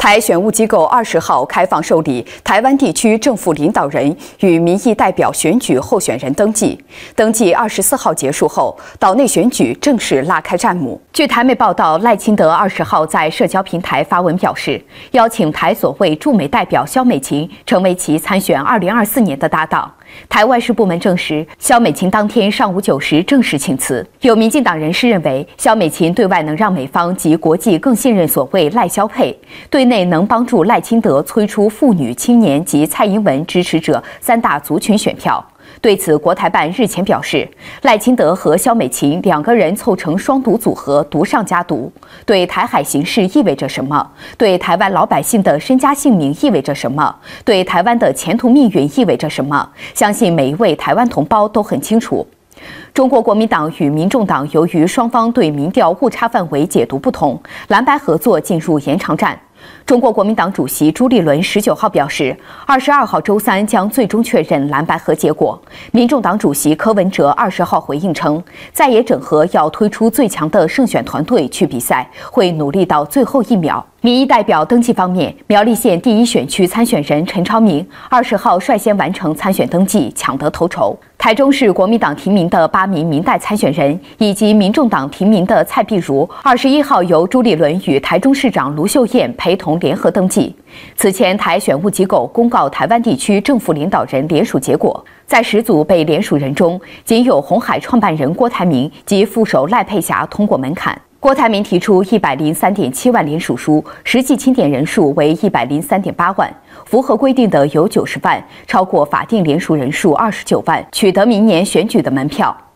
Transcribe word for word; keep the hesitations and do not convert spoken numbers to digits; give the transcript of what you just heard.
台选务机构二十号开放受理台湾地区政府领导人与民意代表选举候选人登记。登记二十四号结束后，岛内选举正式拉开战幕。据台媒报道，赖清德二十号在社交平台发文表示，邀请台所谓驻美代表萧美琴成为其参选二零二四年的搭档。台外事部门证实，萧美琴当天上午九时正式请辞。有民进党人士认为，萧美琴对外能让美方及国际更信任所谓赖萧配，对内能帮助赖清德催出妇女、青年及蔡英文支持者三大族群选票。对此，国台办日前表示，赖清德和萧美琴两个人凑成双独组合，独上加独，对台海形势意味着什么？对台湾老百姓的身家性命意味着什么？对台湾的前途命运意味着什么？相信每一位台湾同胞都很清楚。中国国民党与民众党由于双方对民调误差范围解读不同，蓝白合作进入延长战。中国国民党主席朱立伦十九号表示，二十二号周三将最终确认蓝白合结果。民众党主席柯文哲二十号回应称，在野整合要推出最强的胜选团队去比赛，会努力到最后一秒。民意代表登记方面，苗栗县第一选区参选人陈超明二十号率先完成参选登记，抢得头筹。台中市国民党提名的八名民代参选人以及民众党提名的蔡碧如，二十一号由朱立伦与台中市长卢秀燕陪同联合登记。此前，台选务机构公告台湾地区政府领导人联署结果，在十组被联署人中，仅有鸿海创办人郭台铭及副手赖佩霞通过门槛。郭台铭提出一百零三点七万联署书，实际清点人数为一百零三点八万，符合规定的有九十万，超过法定联署人数二十九万，取得明年选举的门票。